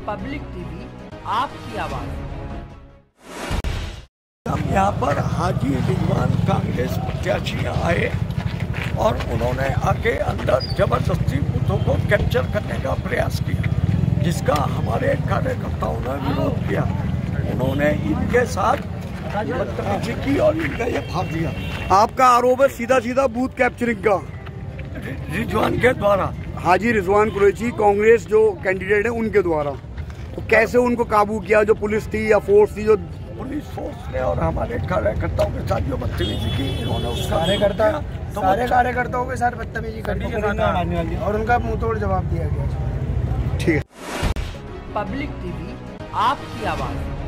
Public TV, आपकी आवाज़। हम यहाँ पर हाजी रिजवान कांग्रेस प्रत्याशी आए और उन्होंने आके अंदर जबरदस्ती बूथों को कैप्चर करने का प्रयास किया, जिसका हमारे कार्यकर्ताओं ने विरोध किया। उन्होंने इनके साथ बदतमीजी की और इनका ये भाग दिया। आपका आरोप है सीधा सीधा बूथ कैप्चरिंग का रिजवान के द्वारा, हाजी रिजवान कुरैशी कांग्रेस जो कैंडिडेट है उनके द्वारा। तो कैसे उनको काबू किया? जो पुलिस थी या फोर्स थी, जो पुलिस फोर्स ने और हमारे कार्यकर्ताओं के साथ जो बदतमीजी की, इन्होंने उसका सारे कार्यकर्ताओं के साथ बदतमीजी कर और उनका मुंह तोड़ जवाब दिया गया। ठीक है। पब्लिक टीवी, आपकी आवाज़।